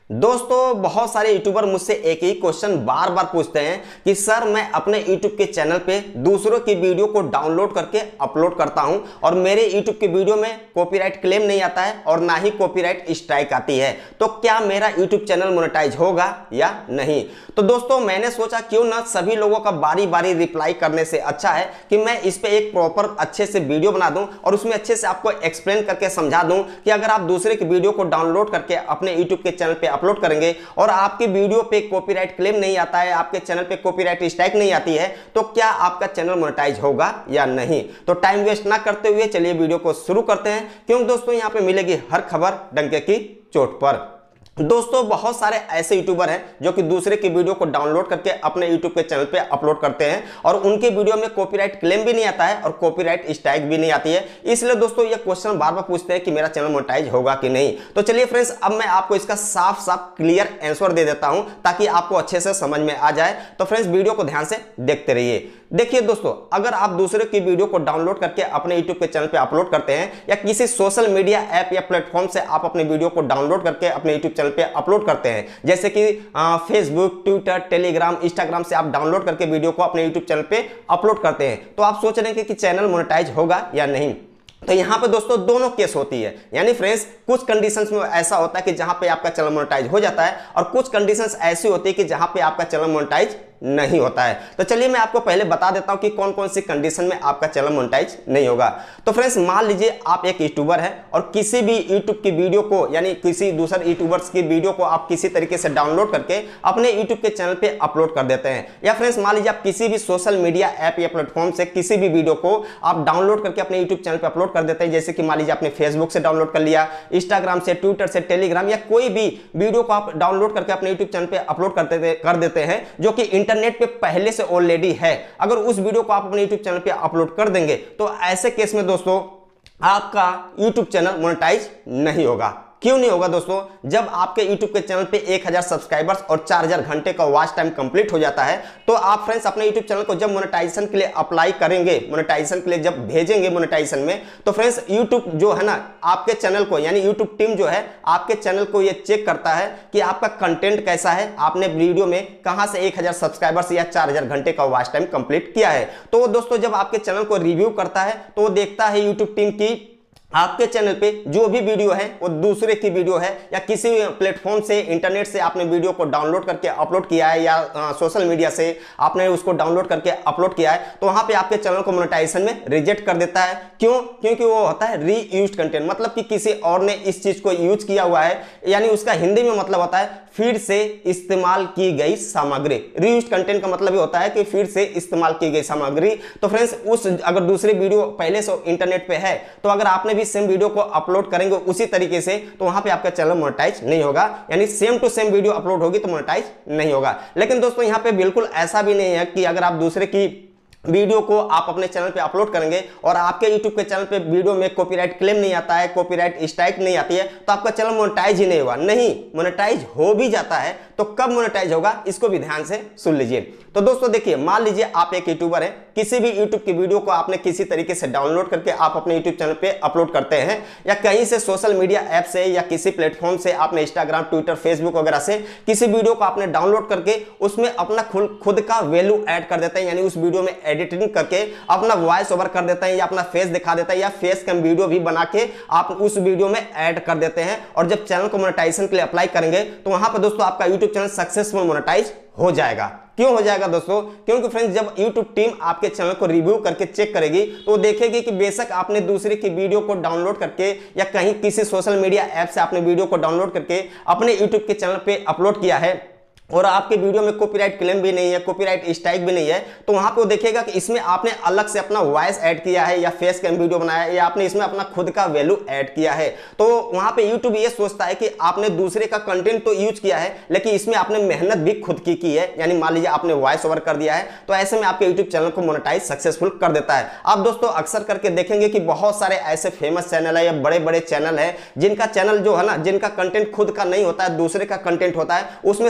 दोस्तों बहुत सारे यूट्यूबर मुझसे एक ही क्वेश्चन बार बार पूछते हैं कि सर मैं अपने यूट्यूब के चैनल पे दूसरों की वीडियो को डाउनलोड करके अपलोड करता हूं और मेरे यूट्यूब की वीडियो में कॉपीराइट क्लेम नहीं आता है और ना ही कॉपीराइट स्ट्राइक आती है, तो क्या मेरा यूट्यूब चैनल मोनेटाइज होगा या नहीं। तो दोस्तों मैंने सोचा क्यों ना सभी लोगों का बारी बारी रिप्लाई करने से अच्छा है कि मैं इस पे एक प्रॉपर अच्छे से वीडियो बना दूं और उसमें अच्छे से आपको एक्सप्लेन करके समझा दूं कि अगर आप दूसरे की वीडियो को डाउनलोड करके अपने यूट्यूब के चैनल पे अपलोड करेंगे और आपकी वीडियो पे कॉपीराइट क्लेम नहीं आता है, आपके चैनल पे कॉपीराइट स्ट्राइक नहीं आती है, तो क्या आपका चैनल मोनेटाइज होगा या नहीं। तो टाइम वेस्ट ना करते हुए चलिए वीडियो को शुरू करते हैं, क्योंकि दोस्तों यहां पे मिलेगी हर खबर डंके की चोट पर। दोस्तों बहुत सारे ऐसे यूट्यूबर हैं जो कि दूसरे की वीडियो को डाउनलोड करके अपने यूट्यूब के चैनल पे अपलोड करते हैं और उनके वीडियो में कॉपीराइट क्लेम भी नहीं आता है और कॉपीराइट स्ट्राइक भी नहीं आती है। इसलिए दोस्तों ये क्वेश्चन बार बार पूछते हैं कि मेरा चैनल मोनेटाइज होगा कि नहीं। तो चलिए फ्रेंड्स, अब मैं आपको इसका साफ साफ क्लियर आंसर दे देता हूं ताकि आपको अच्छे से समझ में आ जाए। तो फ्रेंड्स वीडियो को ध्यान से देखते रहिए। देखिए दोस्तों, अगर आप दूसरे की वीडियो को डाउनलोड करके अपने यूट्यूब के चैनल पे अपलोड करते हैं या किसी सोशल मीडिया ऐप या प्लेटफॉर्म से आप अपनी वीडियो को डाउनलोड करके अपने यूट्यूब चैनल पे अपलोड करते हैं, जैसे कि फेसबुक, ट्विटर, टेलीग्राम, इंस्टाग्राम से आप डाउनलोड करके वीडियो को अपने यूट्यूब चैनल पे अपलोड करते हैं, तो आप सोच रहे हैं कि चैनल मोनेटाइज होगा या नहीं। तो यहां पे दोस्तों दोनों केस होती है, यानी फ्रेंड्स कुछ कंडीशंस में ऐसा होता है कि जहां पे आपका चैनल मोनेटाइज हो जाता है और कुछ कंडीशंस ऐसी होती है कि जहां पे आपका चैनल मोनेटाइज नहीं होता है। तो चलिए मैं आपको पहले बता देता हूं कि कौन कौन सी कंडीशन में आपका चैनल मोनेटाइज नहीं होगा। तो फ्रेंड्स मान लीजिए आप एक यूट्यूबर हैं और किसी भी यूट्यूब की वीडियो को, यानी किसी दूसरे यूट्यूबर्स की वीडियो को आप किसी तरीके से डाउनलोड करके अपने यूट्यूब के चैनल पे अपलोड कर देते हैं, या फ्रेंड्स मान लीजिए आप किसी भी सोशल मीडिया ऐप या प्लेटफॉर्म से किसी भी वीडियो को आप डाउनलोड करके अपने यूट्यूब चैनल पे अपलोड कर देते हैं, जैसे कि मान लीजिए आपने फेसबुक से डाउनलोड कर लिया, इंस्टाग्राम से, ट्विटर से, टेलीग्राम या कोई भी वीडियो को आप डाउनलोड करके अपने यूट्यूब चैनल पे अपलोड कर देते हैं जो कि इंटरनेट पे पहले से ऑलरेडी है। अगर उस वीडियो को आप अपने YouTube चैनल पे अपलोड कर देंगे तो ऐसे केस में दोस्तों आपका YouTube चैनल मोनेटाइज नहीं होगा। क्यों नहीं होगा दोस्तों? जब आपके YouTube के चैनल पे 1000 सब्सक्राइबर्स और 4000 घंटे का वॉच टाइम कंप्लीट हो जाता है, तो आप फ्रेंड्स अपने YouTube चैनल को जब मोनेटाइजेशन के लिए अप्लाई करेंगे, मोनेटाइजेशन के लिए जब भेजेंगे मोनेटाइजेशन में, तो फ्रेंड्स YouTube जो है ना आपके चैनल को, यानी YouTube टीम जो है आपके चैनल को ये चेक करता है कि आपका कंटेंट कैसा है, आपने वीडियो में कहां से 1000 सब्सक्राइबर्स या 4000 घंटे का वॉच टाइम कंप्लीट किया है। तो दोस्तों जब आपके चैनल को रिव्यू करता है तो वो देखता है YouTube टीम की आपके चैनल पे जो भी वीडियो है वो दूसरे की वीडियो है या किसी प्लेटफॉर्म से, इंटरनेट से आपने वीडियो को डाउनलोड करके अपलोड किया है या सोशल मीडिया से आपने उसको डाउनलोड करके अपलोड किया है, तो वहां पे आपके चैनल को मोनेटाइजेशन में रिजेक्ट कर देता है। क्यों? क्योंकि वो होता है रीयूज्ड कंटेंट, मतलब कि किसी और ने इस चीज को यूज किया हुआ है, यानी उसका हिंदी में मतलब होता है फिर से इस्तेमाल की गई सामग्री। रीयूज्ड कंटेंट का मतलब ये होता है कि फिर से इस्तेमाल की गई सामग्री। तो फ्रेंड्स उस अगर दूसरी वीडियो पहले से इंटरनेट पे है तो अगर आपने भी सेम वीडियो को अपलोड करेंगे उसी तरीके से, तो वहां पे आपका चैनल मोनेटाइज नहीं होगा, यानी same to same video upload होगी तो मोनेटाइज नहीं होगा। लेकिन दोस्तों यहां पे बिल्कुल ऐसा भी नहीं है कि अगर आप दूसरे की वीडियो को आप अपने चैनल पे अपलोड करेंगे और आपके YouTube के चैनल पे वीडियो में कॉपीराइट क्लेम नहीं आता है, कॉपीराइट स्ट्राइक नहीं आती है, तो आपका चैनल मोनेटाइज ही नहीं होगा। नहीं, मोनेटाइज हो भी जाता है तो कब मोनेटाइज होगा इसको भी ध्यान से सुन लीजिए। तो दोस्तों देखिए, मान लीजिए आप एक यूट्यूबर हैं, किसी भी यूट्यूब की वीडियो को आपने किसी तरीके से डाउनलोड करके आप अपने यूट्यूब चैनल पे अपलोड करते हैं या कहीं से सोशल मीडिया ऐप से या किसी प्लेटफॉर्म से आपने इंस्टाग्राम, ट्विटर, फेसबुक वगैरह से किसी वीडियो को आपने डाउनलोड करके उसमें अपना खुद का वैल्यू ऐड कर देते हैं, यानी उस वीडियो में एडिटिंग करके अपना वॉइस ओवर कर देते हैं या अपना फेस दिखा देता है या फेस कैम वीडियो भी बना के आप उस वीडियो में ऐड कर देते हैं, और जब चैनल को मोनेटाइजेशन के लिए अप्लाई करेंगे तो वहां पर दोस्तों आपका यूट्यूब चैनल सक्सेसफुल मोनेटाइज हो जाएगा। क्यों हो जाएगा दोस्तों? क्योंकि फ्रेंड्स जब YouTube टीम आपके चैनल को रिव्यू करके चेक करेगी तो वो देखेगी कि बेशक आपने दूसरे की वीडियो को डाउनलोड करके या कहीं किसी सोशल मीडिया ऐप से आपने वीडियो को डाउनलोड करके अपने YouTube के चैनल पे अपलोड किया है और आपके वीडियो में कॉपीराइट क्लेम भी नहीं है, कॉपीराइट स्ट्राइक भी नहीं है, तो वहां पे वो देखेगा कि इसमें आपने अलग से अपना वॉइस ऐड किया है या फेस कैम वीडियो बनाया है या आपने इसमें अपना खुद का वैल्यू ऐड किया है। तो वहां पे YouTube ये सोचता है कि आपने दूसरे का कंटेंट तो यूज किया है लेकिन इसमें आपने मेहनत भी खुद की है, यानी मान लीजिए आपने वॉइस ओवर कर दिया है, तो ऐसे में आपके यूट्यूब चैनल को मोनेटाइज सक्सेसफुल कर देता है। आप दोस्तों अक्सर करके देखेंगे कि बहुत सारे ऐसे फेमस चैनल है या बड़े बड़े चैनल है जिनका चैनल जो है ना, जिनका कंटेंट खुद का नहीं होता है, दूसरे का कंटेंट होता है, उसमें सिर्फ वॉइस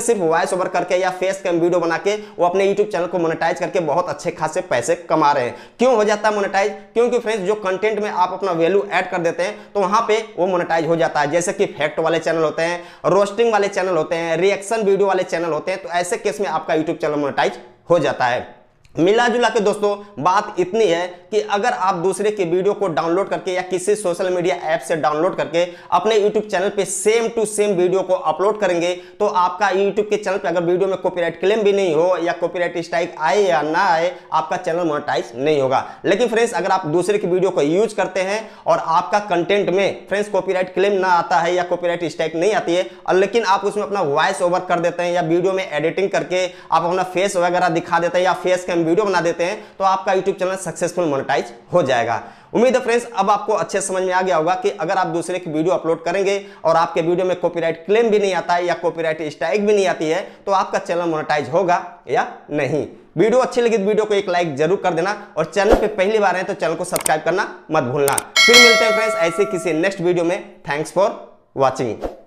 वॉइस ओवर करके या फेस कैम वीडियो बना के वो अपने यूट्यूब चैनल को मोनेटाइज करके बहुत अच्छे खासे पैसे कमा रहे हैं। क्यों हो जाता है मोनेटाइज? क्योंकि फ्रेंड्स जो कंटेंट में आप अपना वैल्यू ऐड कर देते हैं तो वहां पे वो मोनेटाइज हो जाता है। जैसे कि फैक्ट वाले चैनल होते हैं, रोस्टिंग वाले चैनल होते हैं, रिएक्शन वीडियो वाले चैनल होते हैं, तो ऐसे केस में आपका यूट्यूब चैनल मोनेटाइज हो जाता है। मिला जुला के दोस्तों बात इतनी है कि अगर आप दूसरे की वीडियो को डाउनलोड करके या किसी सोशल मीडिया ऐप से डाउनलोड करके अपने यूट्यूब चैनल पे सेम टू सेम वीडियो को अपलोड करेंगे तो आपका यूट्यूब के चैनल पे अगर वीडियो में कॉपीराइट क्लेम भी नहीं हो या कॉपीराइट स्ट्राइक आए या ना आए, आपका चैनल मोनेटाइज नहीं होगा। लेकिन फ्रेंड्स अगर आप दूसरे की वीडियो को यूज करते हैं और आपका कंटेंट में फ्रेंड्स कॉपीराइट क्लेम ना आता है या कॉपीराइट स्ट्राइक नहीं आती है और लेकिन आप उसमें अपना वॉइस ओवर कर देते हैं या वीडियो में एडिटिंग करके आप अपना फेस वगैरह दिखा देते हैं या फेस कैम वीडियो बना देते हैं तो आपका YouTube चैनल सक्सेसफुल मोनेटाइज हो जाएगा। उम्मीद है फ्रेंड्स अब आपको अच्छे समझ में आ गया होगा कि अगर आप दूसरे की वीडियो अपलोड करेंगे और आपके वीडियो में कॉपीराइट क्लेम भी नहीं आता है या कॉपीराइट स्ट्राइक भी नहीं आती है तो आपका चैनल मोनेटाइज होगा या नहीं। वीडियो अच्छी लगी तो वीडियो को एक लाइक जरूर कर देना और चैनल पे पहली बार है तो चैनल को सब्सक्राइब करना मत भूलना। फिर मिलते हैं फ्रेंड्स ऐसे किसी नेक्स्ट वीडियो में। Thanks for watching.